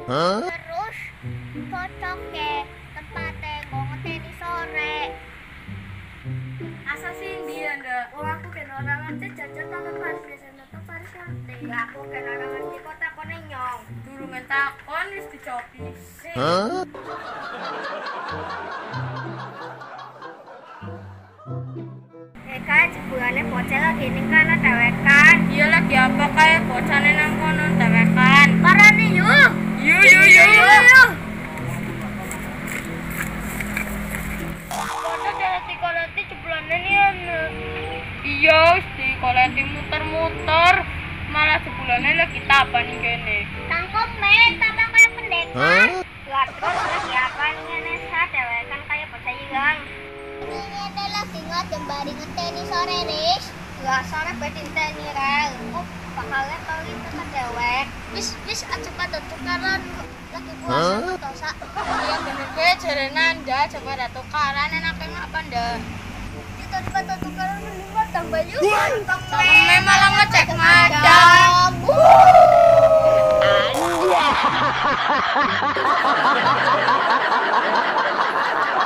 Terus cocok ke tempatnya mau ngeteni sore. Asa sih dia ndak? Oh aku kan orang ngerti jajan tangan Paris biasanya tuh Paris ngerti. Ya aku kan orang ngerti kota kone nyong. Durungan takon wis dicobi. Kan sebulannya bocah lagi ini kan dewekan. Iya lagi apa kayak bocahnya nang kono dewekan. Parane yuk. Yuk. Bocah dari koleti sebulannya nih anu. Iya, di koleti muter-muter. Malah sebulannya lagi tapan nih kene. Tangkap tambah kayak pendekar. Lah terus lagi apa ngene sa dewekan kayak bocah hilang. Ini adalah singa jembari ngeteni sore nis. Lah sore bedin teni rel. Oh bakalnya tau itu kan dewek. Bis aja pada tukaran lagi puasa dosa. Iya bener gue jare nanda coba ada tukaran enaknya ngapa ndak? Kita di pada tukaran mending tambah yuk. Sampe malah ngecek madam. Anda.